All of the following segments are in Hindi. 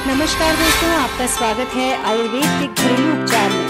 नमस्कार दोस्तों, आपका स्वागत है आयुर्वेद के घरेलू उपचार में।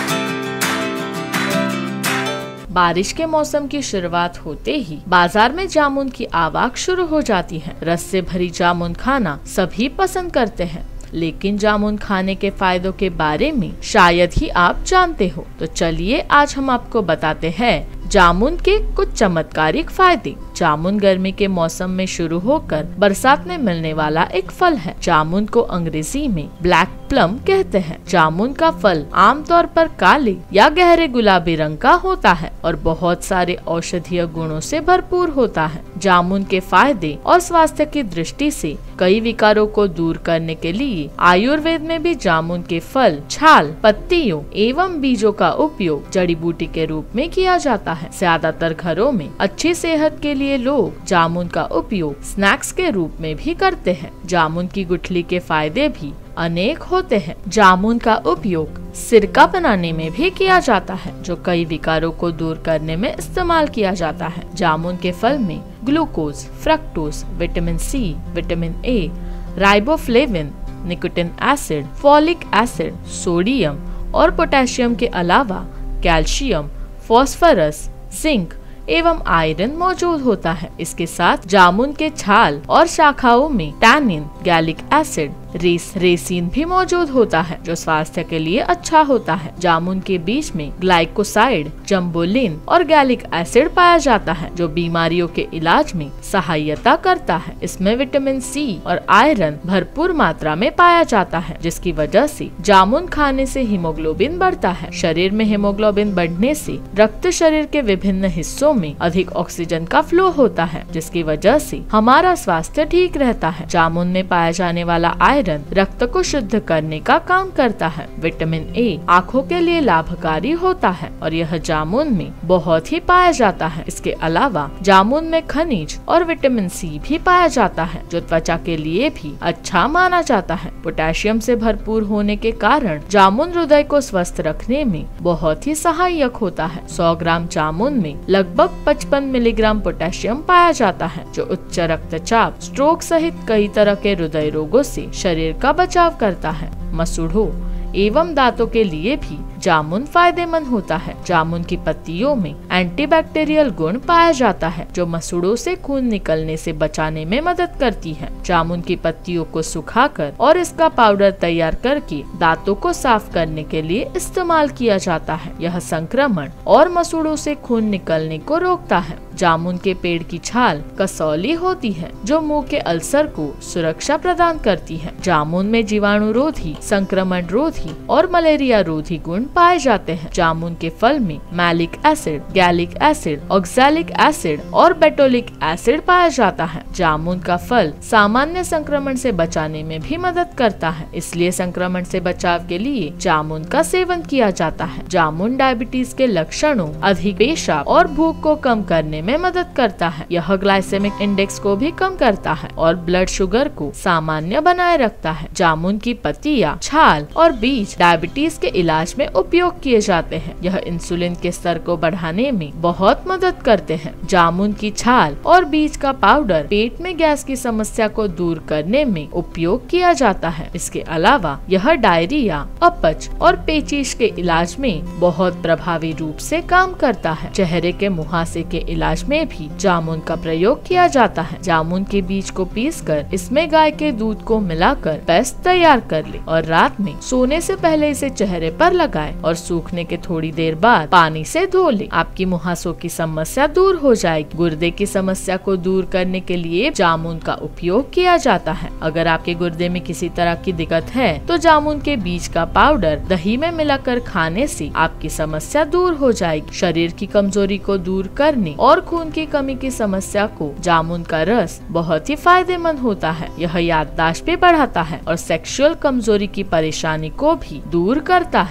बारिश के मौसम की शुरुआत होते ही बाजार में जामुन की आवाग शुरू हो जाती है। रस से भरी जामुन खाना सभी पसंद करते हैं, लेकिन जामुन खाने के फायदों के बारे में शायद ही आप जानते हो। तो चलिए आज हम आपको बताते हैं जामुन के कुछ चमत्कारिक फायदे। जामुन गर्मी के मौसम में शुरू होकर बरसात में मिलने वाला एक फल है। जामुन को अंग्रेजी में ब्लैक प्लम कहते हैं। जामुन का फल आमतौर पर काले या गहरे गुलाबी रंग का होता है और बहुत सारे औषधीय गुणों से भरपूर होता है। जामुन के फायदे और स्वास्थ्य की दृष्टि से कई विकारों को दूर करने के लिए आयुर्वेद में भी जामुन के फल, छाल, पत्तियों एवं बीजों का उपयोग जड़ी बूटी के रूप में किया जाता है। ज्यादातर घरों में अच्छी सेहत के लिए लोग जामुन का उपयोग स्नैक्स के रूप में भी करते हैं। जामुन की गुठली के फायदे भी अनेक होते हैं। जामुन का उपयोग सिरका बनाने में भी किया जाता है, जो कई विकारों को दूर करने में इस्तेमाल किया जाता है। जामुन के फल में glucose, fructose, vitamin C, vitamin A, riboflavin, nicotine acid, folic acid, sodium और पोटेशियम के अलावा कैल्शियम, फास्फोरस, जिंक एवं आयरन मौजूद होता है। इसके साथ जामुन के छाल और शाखाओं में टैनिन, गैलिक एसिड, रेसिन भी मौजूद होता है, जो स्वास्थ्य के लिए अच्छा होता है। जामुन के बीज में ग्लाइकोसाइड, जम्बोलिन और गैलिक एसिड पाया जाता है, जो बीमारियों के इलाज में सहायता करता है। इसमें विटामिन सी और आयरन भरपूर मात्रा में पाया जाता है, जिसकी वजह से जामुन खाने से हीमोग्लोबिन बढ़ता है। शरीर में हीमोग्लोबिन बढ़ने से रक्त शरीर के विभिन्न हिस्सों में अधिक ऑक्सीजन का फ्लो होता है, जिसकी वजह से हमारा स्वास्थ्य ठीक रहता है। जामुन में पाया जाने वाला आयरन रक्त को शुद्ध करने का काम करता है। विटामिन ए आँखों के लिए लाभकारी होता है और यह जामुन में बहुत ही पाया जाता है। इसके अलावा जामुन में खनिज और विटामिन सी भी पाया जाता है, जो त्वचा के लिए भी अच्छा माना जाता है। पोटेशियम से भरपूर होने के कारण जामुन हृदय को स्वस्थ रखने में बहुत ही सहायक होता है। 100 ग्राम जामुन में लगभग 55 मिलीग्राम पोटेशियम पाया जाता है, जो उच्च रक्तचाप, स्ट्रोक सहित कई तरह के हृदय रोगों से शरीर का बचाव करता है। मसूड़ों एवं दांतों के लिए भी जामुन फायदेमंद होता है। जामुन की पत्तियों में एंटीबैक्टीरियल गुण पाया जाता है, जो मसूड़ों से खून निकलने से बचाने में मदद करती है। जामुन की पत्तियों को सुखाकर और इसका पाउडर तैयार करके दांतों को साफ करने के लिए इस्तेमाल किया जाता है। यह संक्रमण और मसूड़ों से खून निकलने को रोकता है। जामुन के पेड़ की छाल कसौली होती है, जो मुंह के अल्सर को सुरक्षा प्रदान करती है। जामुन में जीवाणु रोधी, संक्रमण रोधी और मलेरिया रोधी गुण पाए जाते हैं। जामुन के फल में malic acid, gallic acid, oxalic acid और बेटोलिक एसिड पाया जाता है। जामुन का फल सामान्य संक्रमण से बचाने में भी मदद करता है, इसलिए संक्रमण से बचाव के लिए जामुन का सेवन किया जाता है। जामुन डायबिटीज के लक्षणों, अधिक पेशाब और भूख को कम करने में मदद करता है। यह ग्लाइसेमिक इंडेक्स को भी कम करता है और ब्लड शुगर को सामान्य बनाए रखता है। जामुन की पत्तियां, छाल और बीज डायबिटीज के इलाज में उपयोग किए जाते हैं। यह इंसुलिन के स्तर को बढ़ाने में बहुत मदद करते हैं। जामुन की छाल और बीज का पाउडर पेट में गैस की समस्या को दूर करने में उपयोग किया जाता है। इसके अलावा यह डायरिया, अपच और पेचिश के इलाज में बहुत प्रभावी रूप से काम करता है। चेहरे के मुहासे के इलाज में भी जामुन का प्रयोग किया जाता है। जामुन के बीज को पीसकर इसमें गाय के दूध को मिलाकर पेस्ट तैयार कर ले और रात में सोने से पहले इसे चेहरे पर लगाएं और सूखने के थोड़ी देर बाद पानी से धो ले। आपकी मुहासों की समस्या दूर हो जाएगी। गुर्दे की समस्या को दूर करने के लिए जामुन का उपयोग किया जाता है। अगर आपके गुर्दे में किसी तरह की दिक्कत है तो जामुन के बीज का पाउडर दही में मिलाकर खाने से आपकी समस्या दूर हो जाएगी। शरीर की कमजोरी को दूर करने और खून की कमी की समस्या को जामुन का रस बहुत ही फायदेमंद होता है। यह याददाश्त भी बढ़ाता है और सेक्सुअल कमजोरी की परेशानी को भी दूर करता है। एक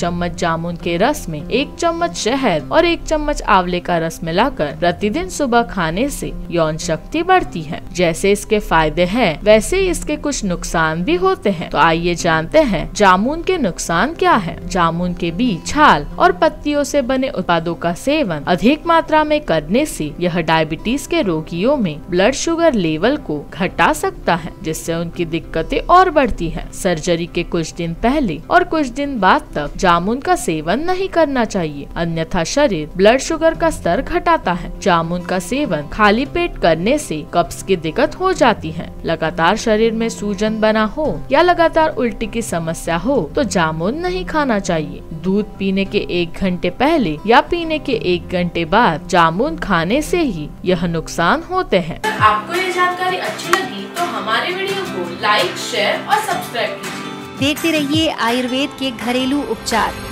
चम्मच जामुन के रस में 1 चम्मच शहद और 1 चम्मच आंवले का रस मिलाकर प्रतिदिन सुबह खाने से यौन शक्ति बढ़ती है। जैसे इसके फायदे हैं, वैसे इसके कुछ नुकसान भी होते हैं। तो आइए जानते हैं जामुन के नुकसान क्या है। जामुन के बीज, छाल और पत्तियों से बने उत्पादों का सेवन अधिक मात्रा में करने से यह डायबिटीज के रोगियों में ब्लड शुगर लेवल को घटा सकता है, जिससे उनकी दिक्कतें और बढ़ती हैं। सर्जरी के कुछ दिन पहले और कुछ दिन बाद तक जामुन का सेवन नहीं करना चाहिए, अन्यथा शरीर ब्लड शुगर का स्तर घटाता है। जामुन का सेवन खाली पेट करने से कब्ज की दिक्कत हो जाती है। लगातार शरीर में सूजन बना हो या लगातार उल्टी की समस्या हो तो जामुन नहीं खाना चाहिए। दूध पीने के 1 घंटे पहले या पीने के 1 घंटे बाद जामुन खाने से ही यह नुकसान होते हैं। अगर आपको ये जानकारी अच्छी लगी तो हमारे वीडियो को लाइक, शेयर और सब्सक्राइब कीजिए। देखते रहिए आयुर्वेद के घरेलू उपचार।